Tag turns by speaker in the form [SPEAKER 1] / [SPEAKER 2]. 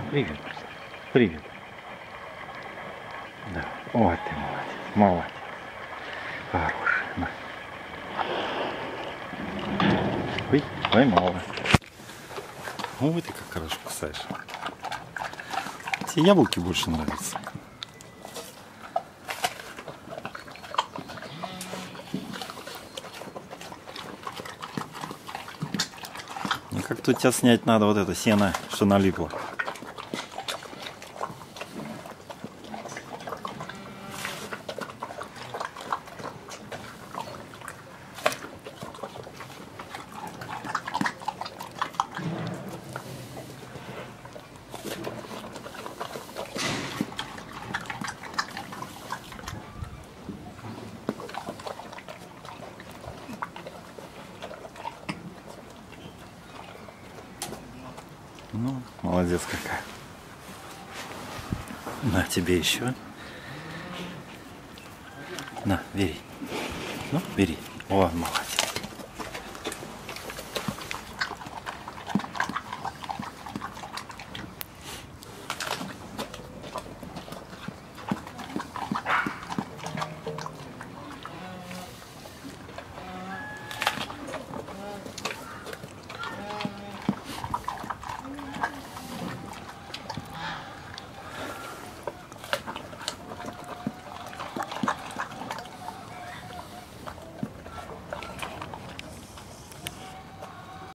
[SPEAKER 1] Привет. Привет. Да. Ой, ты молодец. Молодец. Хороший. На. Ой, поймала. Ой, ты как хорошо кусаешь. Тебе яблоки больше нравятся. Ну как-то у тебя снять надо вот это сено, что налипло. Ну, молодец какая. На тебе еще. На, бери. Ну, бери. О, молодец.